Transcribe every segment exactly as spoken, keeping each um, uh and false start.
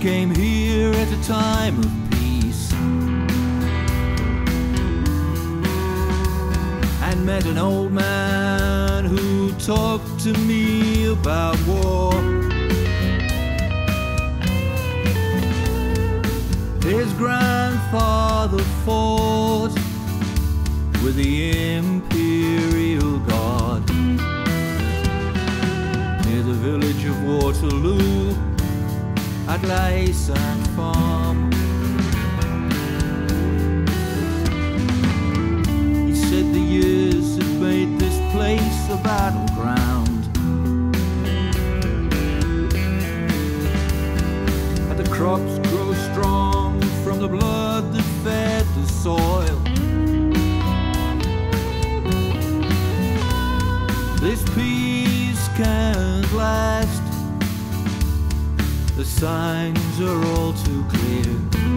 came here at a time of peace and met an old man who talked to me about war. His grandfather fought with the Imperial Guard near the village of Waterloo at Lysan Farm. He said the years had made this place a battleground, and the crops grow strong from the blood that fed the soil. This peace can't last, the signs are all too clear.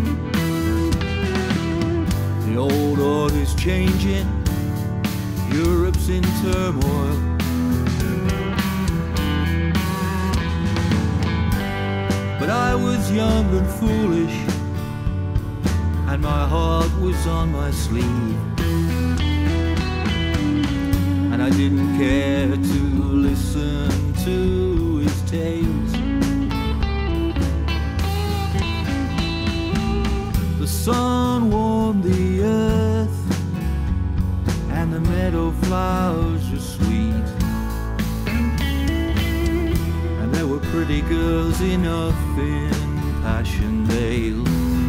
The old order's changing, Europe's in turmoil. But I was young and foolish, and my heart was on my sleeve, and I didn't care to listen to his tales. The sun warmed the earth, and the meadow flowers were sweet, and there were pretty girls enough in Paschendale.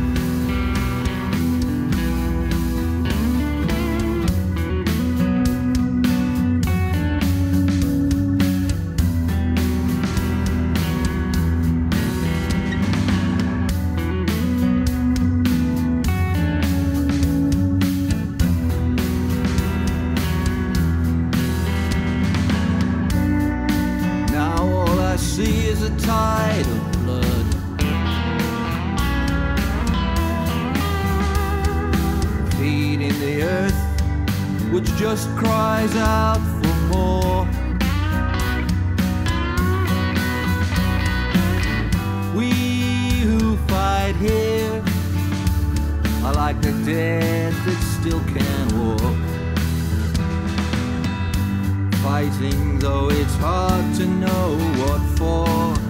See is a tide of blood, feeding the earth which just cries out for more. We who fight here are like the dead that still can walk, fighting though it's hard to know what for.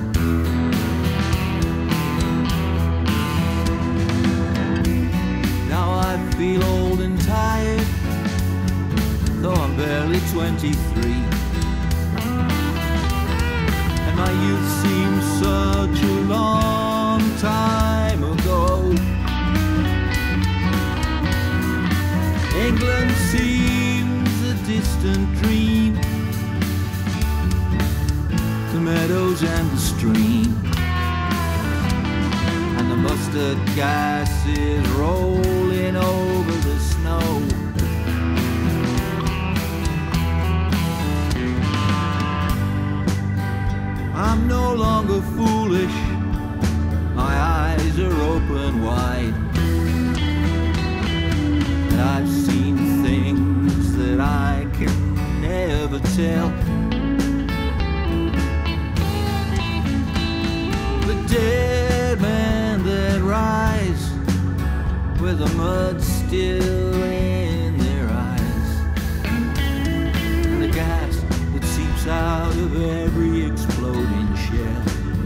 Now I feel old and tired, though I'm barely twenty-three, and my youth seems such a long time ago. England seems a distant dream, the meadows and the stream, and the mustard gas is rolling over the snow. I'm no longer foolish, my eyes are open wide, and I've seen things that I can never tell. Dead men that rise with the mud still in their eyes, and the gas that seeps out of every exploding shell.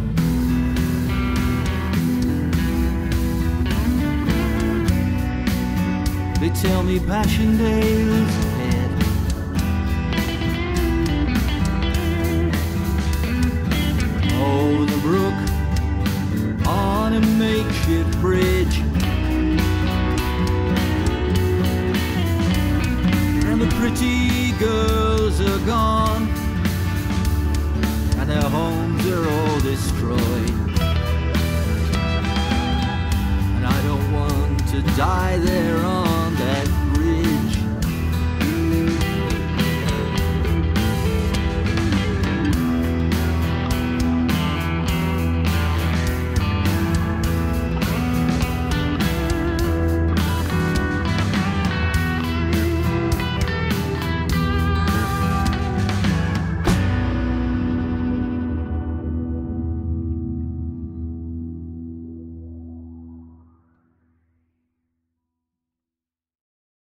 They tell me Paschendale is ahead, over the brook on a makeshift bridge, and the pretty girls are gone, and their homes are all destroyed, and I don't want to die there